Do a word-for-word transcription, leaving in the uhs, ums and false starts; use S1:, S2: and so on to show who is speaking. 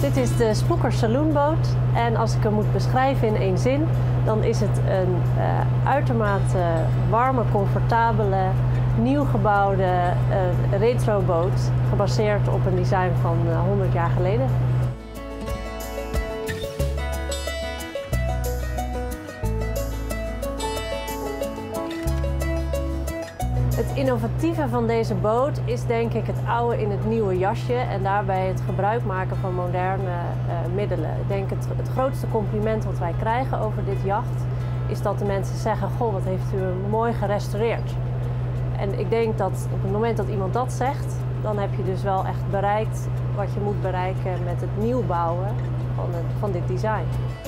S1: Dit is de Sploeker Saloonboot en als ik hem moet beschrijven in één zin, dan is het een uh, uitermate warme, comfortabele, nieuw gebouwde uh, retroboot gebaseerd op een design van uh, honderd jaar geleden. Het innovatieve van deze boot is denk ik het oude in het nieuwe jasje en daarbij het gebruik maken van moderne uh, middelen. Ik denk het, het grootste compliment wat wij krijgen over dit jacht is dat de mensen zeggen: goh, wat heeft u hem mooi gerestaureerd. En ik denk dat op het moment dat iemand dat zegt, dan heb je dus wel echt bereikt wat je moet bereiken met het nieuw bouwen van, het, van dit design.